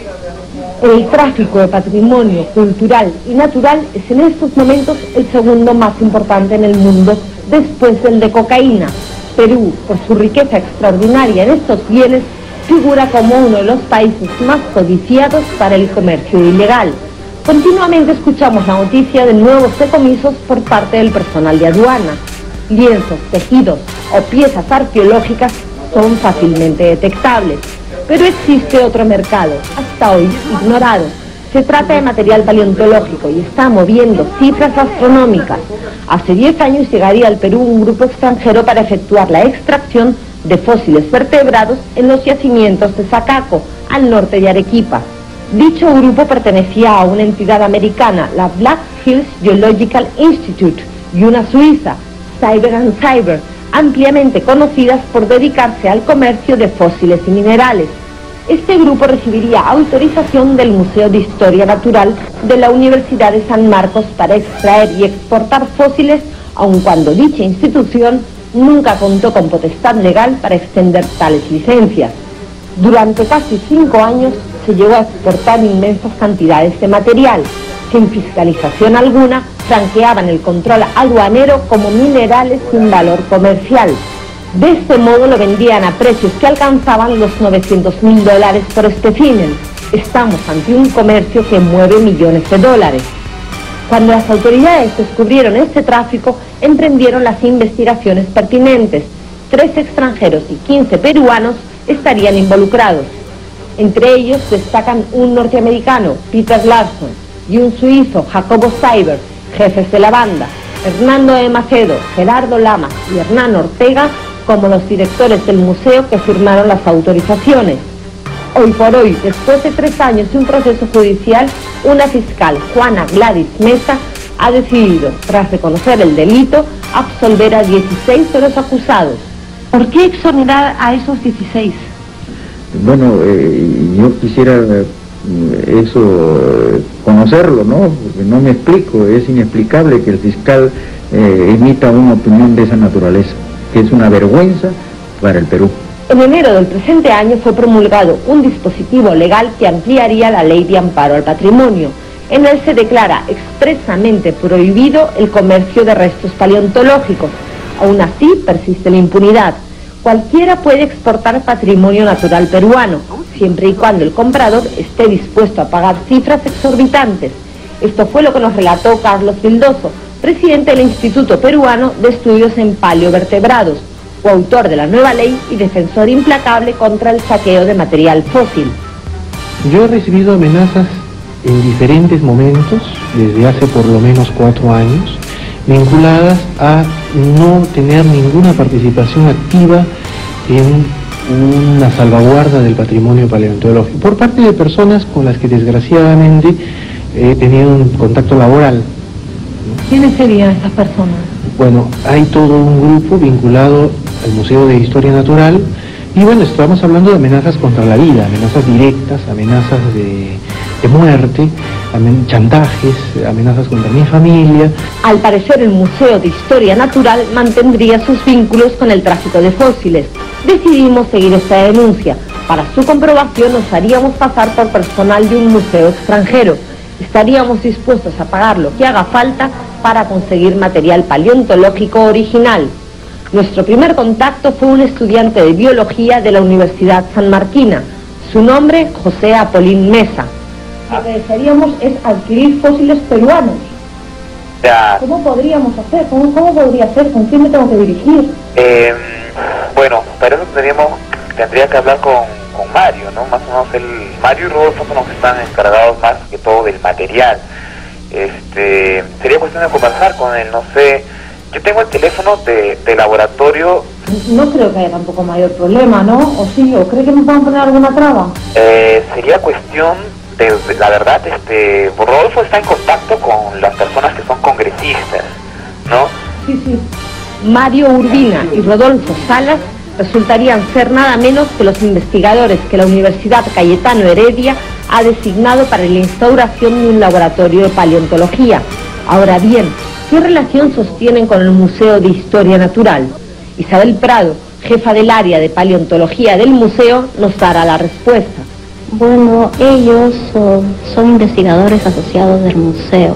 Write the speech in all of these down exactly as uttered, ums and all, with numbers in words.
El tráfico de patrimonio cultural y natural es en estos momentos el segundo más importante en el mundo después del de cocaína. Perú, por su riqueza extraordinaria en estos bienes, figura como uno de los países más codiciados para el comercio ilegal. Continuamente escuchamos la noticia de nuevos decomisos por parte del personal de aduana. Lienzos, tejidos o piezas arqueológicas son fácilmente detectables. Pero existe otro mercado, hasta hoy ignorado. Se trata de material paleontológico y está moviendo cifras astronómicas. Hace diez años llegaría al Perú un grupo extranjero para efectuar la extracción de fósiles vertebrados en los yacimientos de Zacaco, al norte de Arequipa. Dicho grupo pertenecía a una entidad americana, la Black Hills Geological Institute, y una suiza, Cyber and Cyber, ampliamente conocidas por dedicarse al comercio de fósiles y minerales. Este grupo recibiría autorización del Museo de Historia Natural de la Universidad de San Marcos para extraer y exportar fósiles, aun cuando dicha institución nunca contó con potestad legal para extender tales licencias. Durante casi cinco años se llegó a exportar inmensas cantidades de material. Sin fiscalización alguna, franqueaban el control aduanero como minerales sin valor comercial. De este modo lo vendían a precios que alcanzaban los novecientos mil dólares por espécimen. Estamos ante un comercio que mueve millones de dólares. Cuando las autoridades descubrieron este tráfico, emprendieron las investigaciones pertinentes. Tres extranjeros y quince peruanos estarían involucrados. Entre ellos destacan un norteamericano, Peter Larson, y un suizo, Jacobo Cyber, jefes de la banda, Hernando de Macedo, Gerardo Lamas y Hernán Ortega, como los directores del museo que firmaron las autorizaciones. Hoy por hoy, después de tres años de un proceso judicial, una fiscal, Juana Gladys Mesa, ha decidido, tras reconocer el delito, absolver a dieciséis de los acusados. ¿Por qué exonerar a esos dieciséis? Bueno, eh, yo quisiera eh, eso eh, conocerlo, ¿no? Porque no me explico, es inexplicable que el fiscal eh, emita una opinión de esa naturaleza, que es una vergüenza para el Perú. En enero del presente año fue promulgado un dispositivo legal que ampliaría la ley de amparo al patrimonio. En él se declara expresamente prohibido el comercio de restos paleontológicos. Aún así, persiste la impunidad. Cualquiera puede exportar patrimonio natural peruano, siempre y cuando el comprador esté dispuesto a pagar cifras exorbitantes. Esto fue lo que nos relató Carlos Vildoso, presidente del Instituto Peruano de Estudios en Paleovertebrados, coautor de la nueva ley y defensor implacable contra el saqueo de material fósil. Yo he recibido amenazas en diferentes momentos, desde hace por lo menos cuatro años, vinculadas a no tener ninguna participación activa en una salvaguarda del patrimonio paleontológico, por parte de personas con las que desgraciadamente he tenido un contacto laboral. ¿Quiénes serían esas personas? Bueno, hay todo un grupo vinculado al Museo de Historia Natural y bueno, estamos hablando de amenazas contra la vida, amenazas directas, amenazas de, de muerte, amen, chantajes, amenazas contra mi familia. Al parecer el Museo de Historia Natural mantendría sus vínculos con el tráfico de fósiles. Decidimos seguir esta denuncia. Para su comprobación nos haríamos pasar por personal de un museo extranjero. Estaríamos dispuestos a pagar lo que haga falta para conseguir material paleontológico original. Nuestro primer contacto fue un estudiante de biología de la Universidad Sanmarquina. Su nombre, José Apolín Mesa. Lo que desearíamos es adquirir fósiles peruanos. Ya. ¿Cómo podríamos hacer? ¿Cómo, cómo podría ser? ¿Con quién me tengo que dirigir? Eh, bueno, para eso tendríamos, tendría que hablar con, con Mario, ¿no? Más o menos el Mario y Rodolfo son los que están encargados más que todo del material. Este, sería cuestión de conversar con él, no sé. Yo tengo el teléfono de, de laboratorio. No creo que haya tampoco mayor problema, ¿no? ¿O sí? ¿O cree que nos van a poner alguna traba? Eh, sería cuestión de, de, la verdad, este, Rodolfo está en contacto con las personas que son congresistas, ¿no? Sí, sí. Mario Urbina y Rodolfo Salas resultarían ser nada menos que los investigadores que la Universidad Cayetano Heredia ha designado para la instauración de un laboratorio de paleontología. Ahora bien, ¿qué relación sostienen con el Museo de Historia Natural? Isabel Prado, jefa del área de paleontología del museo, nos dará la respuesta. Bueno, ellos son, son investigadores asociados del museo.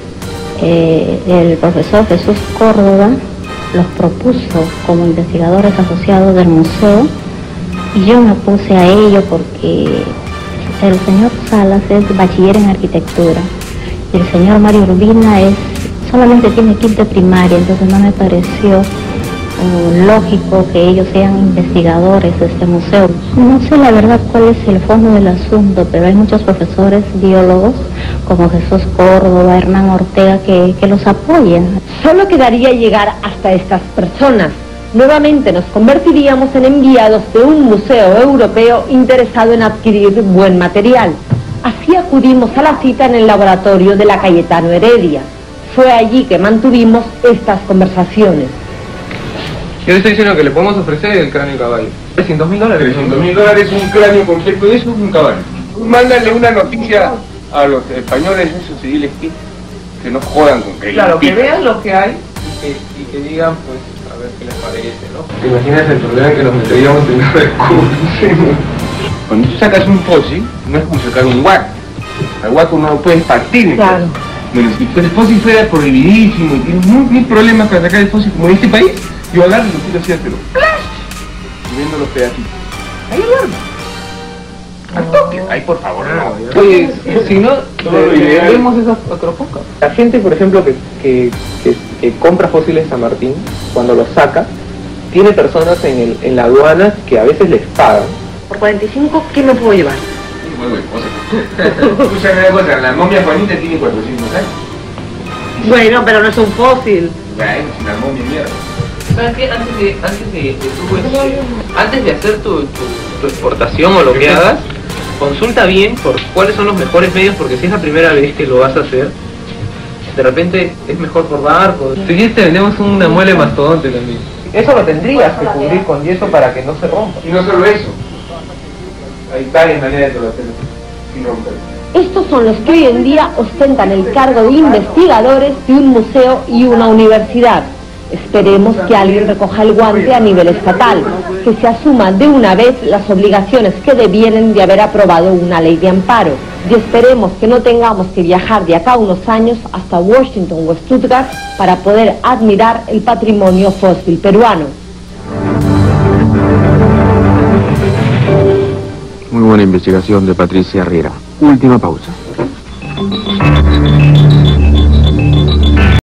Eh, el profesor Jesús Córdoba los propuso como investigadores asociados del museo y yo me opuse a ello porque el señor Salas es bachiller en arquitectura y el señor Mario Urbina es, solamente tiene quinto primaria, entonces no me pareció uh, lógico que ellos sean investigadores de este museo. No sé la verdad cuál es el fondo del asunto, pero hay muchos profesores biólogos como Jesús Córdoba, Hernán Ortega, que, que los apoyan. Solo quedaría llegar hasta estas personas. Nuevamente nos convertiríamos en enviados de un museo europeo interesado en adquirir buen material. Así acudimos a la cita en el laboratorio de la Cayetano Heredia. Fue allí que mantuvimos estas conversaciones. Yo le estoy diciendo que le podemos ofrecer el cráneo caballo. trescientos mil dólares. trescientos mil dólares un cráneo completo de eso, un caballo. Mándale una noticia a los españoles, esos civiles que, que no jodan con que... Claro, que vean lo que hay y que, y que digan, pues, a ver qué les parece, ¿no? ¿Te imaginas el problema que nos meteríamos en los recursos? Cuando tú sacas un fósil, no es como sacar un huaco. Al huaco no lo puedes partir. Claro. Bueno, si el fósil fuera prohibidísimo y tienes muy, muy problemas para sacar el fósil, como en este país, yo agarro y lo tiro así al pelo. Y viendo los pedacitos. Ahí agarro. Al toque. Ay, por favor, no. Oye, si no, vemos esas otras pocas. La gente, por ejemplo, que, que, que, que compra fósiles San Martín, cuando los saca, tiene personas en, el, en la aduana que a veces les pagan. Por cuarenta y cinco, ¿qué me puedo llevar? Muy buena cosa. Escúchame una cosa, la momia Juanita tiene cuatrocientos años. Bueno, pero no es un fósil. Ya, es una momia mierda. ¿Sabes qué? Antes de, antes de, de tu, este, antes de hacer tu, tu, tu exportación o lo que hagas, consulta bien por cuáles son los mejores medios, porque si es la primera vez que lo vas a hacer, de repente es mejor por barco. Si quieres te vendemos una muela de mastodonte también. Eso lo tendrías que cubrir con yeso para que no se rompa. Y no solo eso. Hay varias maneras de hacerlo sin romper. Estos son los que hoy en día ostentan el cargo de investigadores de un museo y una universidad. Esperemos que alguien recoja el guante a nivel estatal, que se asuma de una vez las obligaciones que devienen de haber aprobado una ley de amparo. Y esperemos que no tengamos que viajar de acá a unos años hasta Washington o Stuttgart para poder admirar el patrimonio fósil peruano. Muy buena investigación de Patricia Riera. Última pausa.